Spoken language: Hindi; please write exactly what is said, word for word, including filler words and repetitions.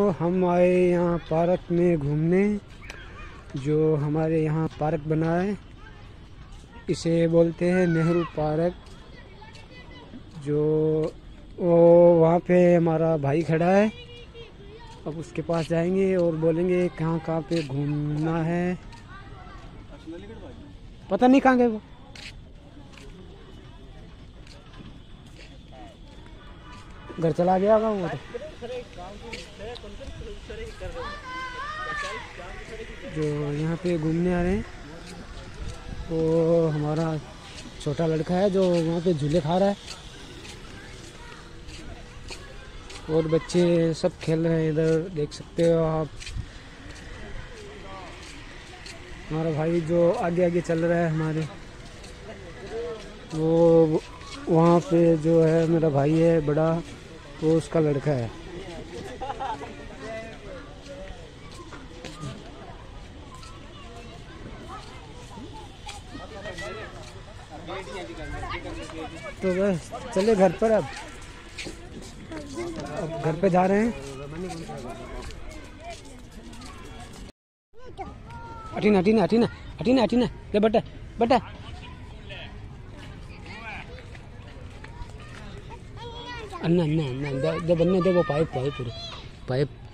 हम आए यहाँ पार्क में घूमने। जो हमारे यहाँ पार्क बना है इसे बोलते हैं नेहरू पार्क। जो वो वहाँ पे हमारा भाई खड़ा है, अब उसके पास जाएंगे और बोलेंगे कहाँ कहाँ पे घूमना है। पता नहीं कहाँ गए वो। घर चला गया होगा वो तो। जो यहाँ पे घूमने आ रहे हैं वो हमारा छोटा लड़का है जो वहाँ पे झूले खा रहा है, और बच्चे सब खेल रहे हैं इधर, देख सकते हो आप। हमारा भाई जो आगे आगे चल रहा है हमारे, वो वहाँ पे जो है मेरा भाई है बड़ा, वो उसका लड़का है। तो बस चले घर पर। अब अब घर पे जा रहे हैं। हटीना हटीना हटीना हटीना हटीना ले बटा बटा। अन्ना अन्ना अन्ना दे बनने दे वो पाइप पाइप पूरे पाइप